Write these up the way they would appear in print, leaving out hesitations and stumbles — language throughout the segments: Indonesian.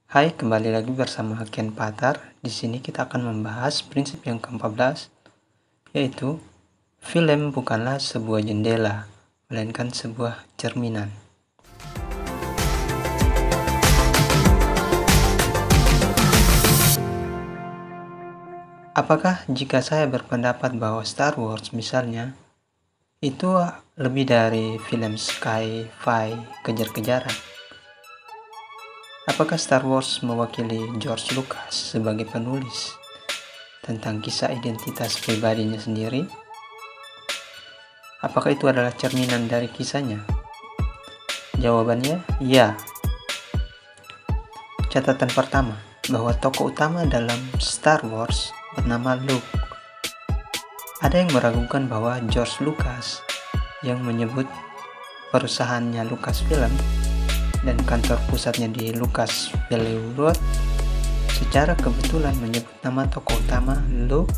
Hai, kembali lagi bersama Ken Patar. Di sini kita akan membahas prinsip yang ke-14, yaitu film bukanlah sebuah jendela, melainkan sebuah cerminan. Apakah jika saya berpendapat bahwa Star Wars misalnya itu lebih dari film sci-fi kejar-kejaran? Apakah Star Wars mewakili George Lucas sebagai penulis tentang kisah identitas pribadinya sendiri? Apakah itu adalah cerminan dari kisahnya? Jawabannya, ya. Catatan pertama, bahwa tokoh utama dalam Star Wars bernama Luke. Ada yang meragukan bahwa George Lucas yang menyebut perusahaannya Lucasfilm dan kantor pusatnya di Lucas Hollywood secara kebetulan menyebut nama tokoh utama Luke.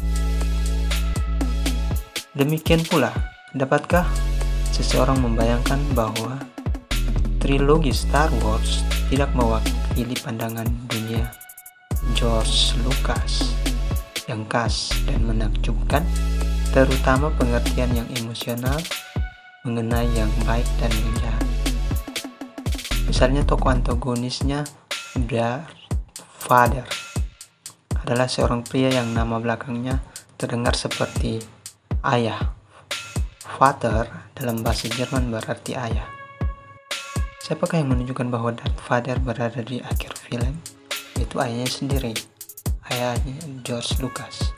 Demikian pula, dapatkah seseorang membayangkan bahwa trilogi Star Wars tidak mewakili pandangan dunia George Lucas yang khas dan menakjubkan, terutama pengertian yang emosional mengenai yang baik dan yang jahat? Misalnya tokoh antagonisnya Darth Vader adalah seorang pria yang nama belakangnya terdengar seperti ayah. Vater dalam bahasa Jerman berarti ayah. Siapakah yang menunjukkan bahwa Darth Vader berada di akhir film? Yaitu ayahnya sendiri, ayahnya George Lucas.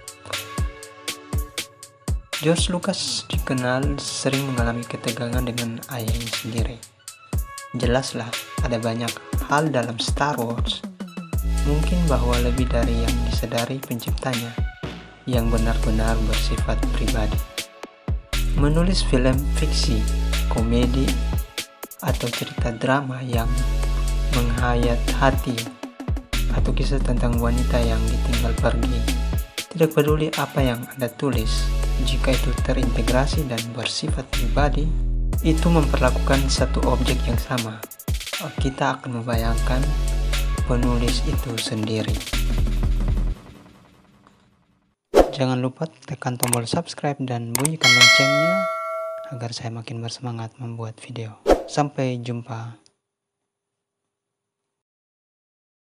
George Lucas dikenal sering mengalami ketegangan dengan ayahnya sendiri. Jelaslah, ada banyak hal dalam Star Wars mungkin bahwa lebih dari yang disadari penciptanya, yang benar-benar bersifat pribadi. Menulis film fiksi, komedi, atau cerita drama yang menghayat hati, atau kisah tentang wanita yang ditinggal pergi, tidak peduli apa yang Anda tulis, jika itu terintegrasi dan bersifat pribadi, itu memperlakukan satu objek yang sama. Kita akan membayangkan penulis itu sendiri. Jangan lupa tekan tombol subscribe dan bunyikan loncengnya agar saya makin bersemangat membuat video. Sampai jumpa.